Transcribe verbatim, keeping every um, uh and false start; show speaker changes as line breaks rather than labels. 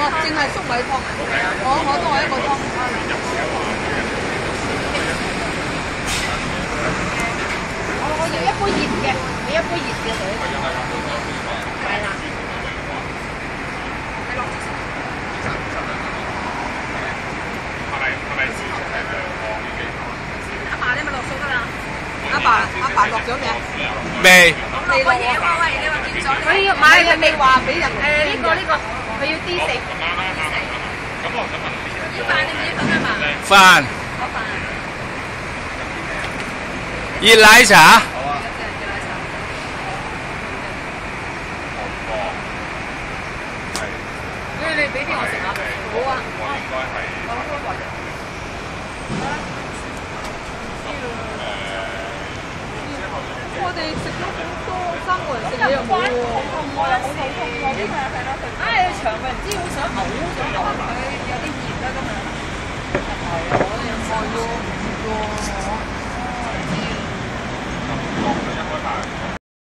淨係粟米湯啊！我我都係一個湯。我我要一杯熱嘅，你一杯熱嘅水。係啦。你落啲水。係咪係咪自從係兩個已經？阿爸你咪落水㗎啦。阿爸阿爸落咗未啊？
未。
落過嘢喎喂！你話見咗？佢要買嘅未話俾人。誒呢個呢個佢要 D 四。咁我想問你，要飯定唔要粉啊嘛？
飯。
好飯。
熱奶茶。
好啊。熱奶茶。係。你俾啲我食下。好啊。我應該係。我應該話。我哋食咗好多，三個人食嘢又冇喎。好痛喎，又好痛喎，邊個又睇到佢？唉，腸胃唔知好想嘔，想嘔佢有啲熱啦今日。係啊，我哋又愛喎，唔熱喎。